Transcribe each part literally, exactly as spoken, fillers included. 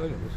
Öyledir.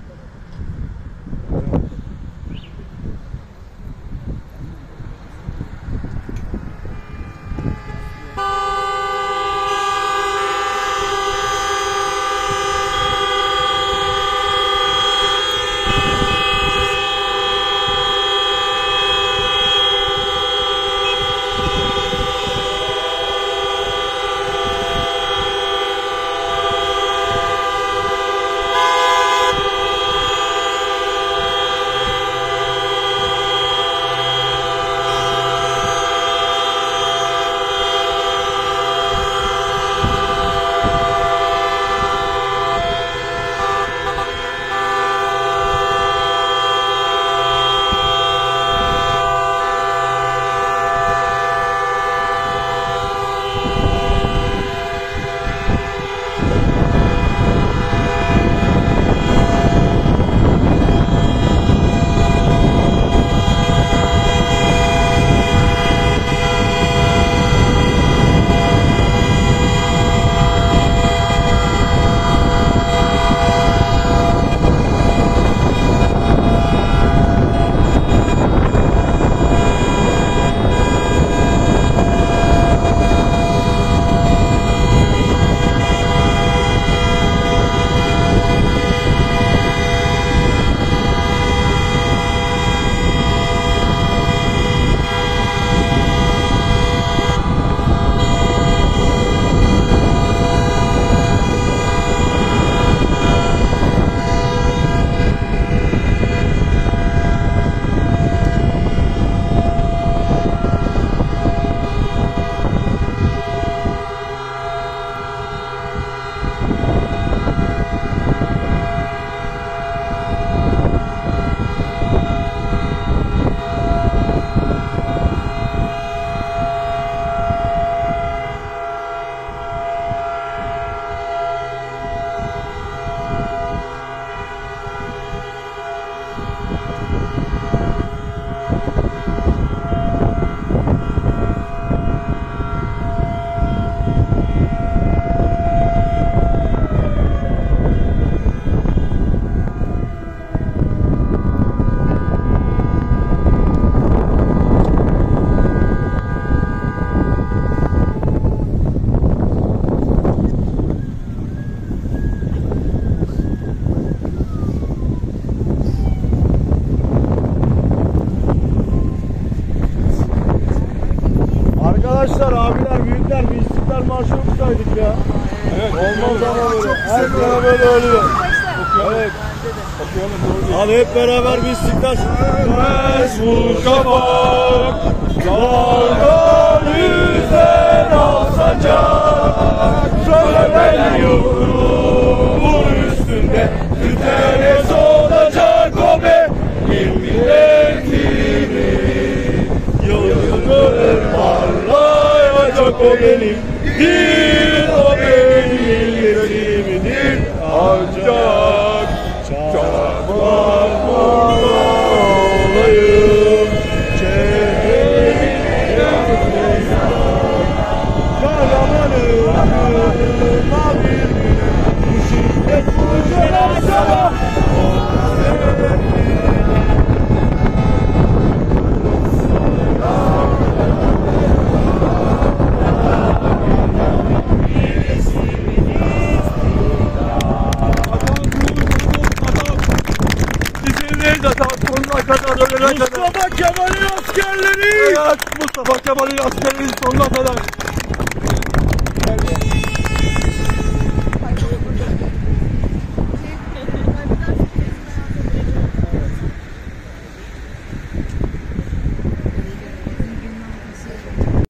Arkadaşlar, abiler, büyükler, bir İstiklal Marşı okusaydık ya. Evet. Olmaz ama böyle. Her sene böyle oluyor. Evet. Hadi hep beraber bir İstiklal. Mesut Şafak, dalga yüzden alsacak. Şöyle ben yurdumun üstünde tütere olacak o be. Milletimin yıldızı parlayacak o benim. Değil o benim milletimdir. Ancak çakmak olayım. Çehremin kahramanım. Mavi bu şiddet bu şeref sana. Mustafa Kemal'in askerleri! Evet, Mustafa Kemal'in askerleri sonuna kadar!